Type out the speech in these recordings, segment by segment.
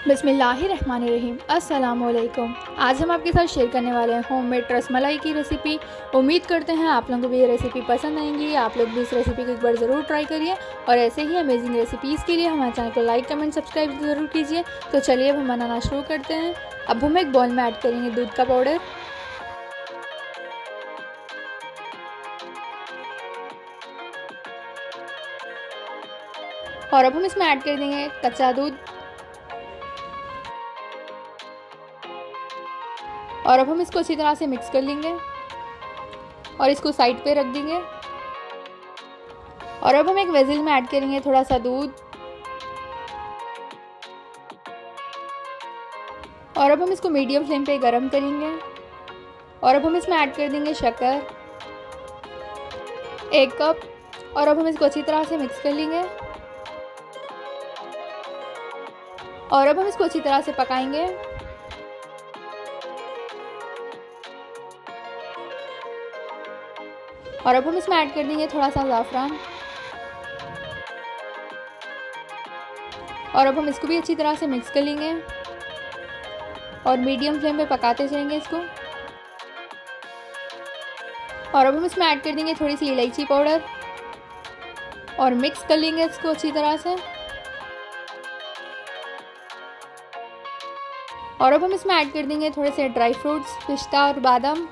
बिस्मिल्लाहिर्रहमानिर्रहीम। अस्सलामुअलैकुम। आज हम आपके साथ शेयर करने वाले हैं होममेड रसमलाई की रेसिपी। उम्मीद करते हैं आप लोगों को भी ये रेसिपी पसंद आएंगी। आप लोग भी इस रेसिपी को एक बार ज़रूर ट्राई करिए और ऐसे ही अमेजिंग रेसिपीज़ के लिए हमारे चैनल को लाइक कमेंट सब्सक्राइब ज़रूर कीजिए। तो चलिए अब हम बनाना शुरू करते हैं। अब हम एक बाउल में ऐड करेंगे दूध का पाउडर और अब हम इसमें ऐड कर देंगे कच्चा दूध और अब हम इसको अच्छी तरह से मिक्स कर लेंगे और इसको साइड पे रख देंगे। और अब हम एक वेसल में ऐड करेंगे थोड़ा सा दूध और अब हम इसको मीडियम फ्लेम पे गरम करेंगे। और अब हम इसमें ऐड कर देंगे शक्कर 1 कप और अब हम इसको अच्छी तरह से मिक्स कर लेंगे और अब हम इसको अच्छी तरह से पकाएंगे। और अब हम इसमें ऐड कर देंगे थोड़ा सा ज़ाफ़रान और अब हम इसको भी अच्छी तरह से मिक्स कर लेंगे और मीडियम फ्लेम पे पकाते चलेंगे इसको। और अब हम इसमें ऐड कर देंगे थोड़ी सी इलायची पाउडर और मिक्स कर लेंगे इसको अच्छी तरह से। और अब हम इसमें ऐड कर देंगे थोड़े से ड्राई फ्रूट्स, पिस्ता और बादाम।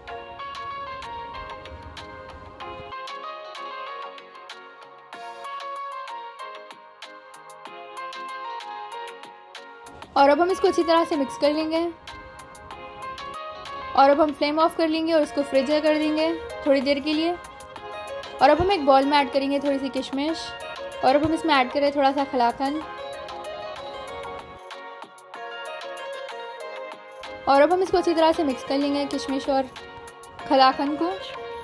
और अब हम इसको अच्छी तरह से मिक्स कर लेंगे और अब हम फ्लेम ऑफ कर लेंगे और इसको फ्रिज कर देंगे थोड़ी देर के लिए। और अब हम एक बाउल में ऐड करेंगे थोड़ी सी किशमिश और अब हम इसमें ऐड करें थोड़ा सा कलाकंद और अब हम इसको अच्छी तरह से मिक्स कर लेंगे किशमिश और कलाकंद को।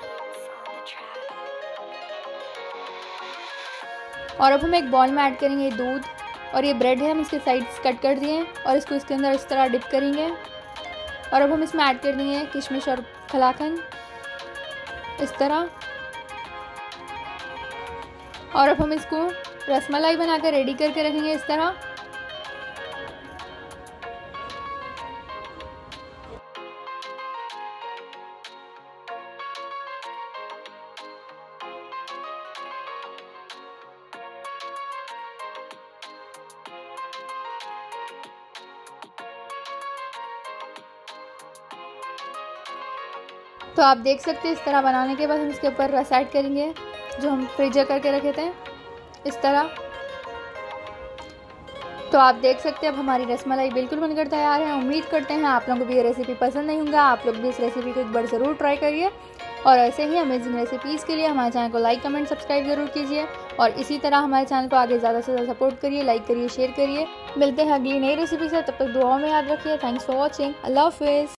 और अब हम एक बाउल में ऐड करेंगे दूध और ये ब्रेड है, हम इसके साइड्स कट कर दिए और इसको इसके अंदर इस तरह डिप करेंगे। और अब हम इसमें ऐड कर देंगे किशमिश और कलाकंद इस तरह। और अब हम इसको रसमलाई बनाकर रेडी करके रखेंगे इस तरह। तो आप देख सकते हैं इस तरह बनाने के बाद हम इसके ऊपर रस ऐड करेंगे जो हम फ्रीजर करके रखे थे इस तरह। तो आप देख सकते हैं अब हमारी रसमलाई बिल्कुल बनकर तैयार है। उम्मीद करते हैं आप लोगों को भी ये रेसिपी पसंद नहीं होगा। आप लोग भी इस रेसिपी को एक बार ज़रूर ट्राई करिए और ऐसे ही अमेजिंग रेसिपीज़ के लिए हमारे चैनल को लाइक कमेंट सब्सक्राइब ज़रूर कीजिए और इसी तरह हमारे चैनल को आगे ज़्यादा से ज़्यादा सपोर्ट करिए, लाइक करिए, शेयर करिए। मिलते हैं अगली नई रेसिपी से, तब तक दुआओं में याद रखिए। Thanks for watching. अल्लाह हाफिज़।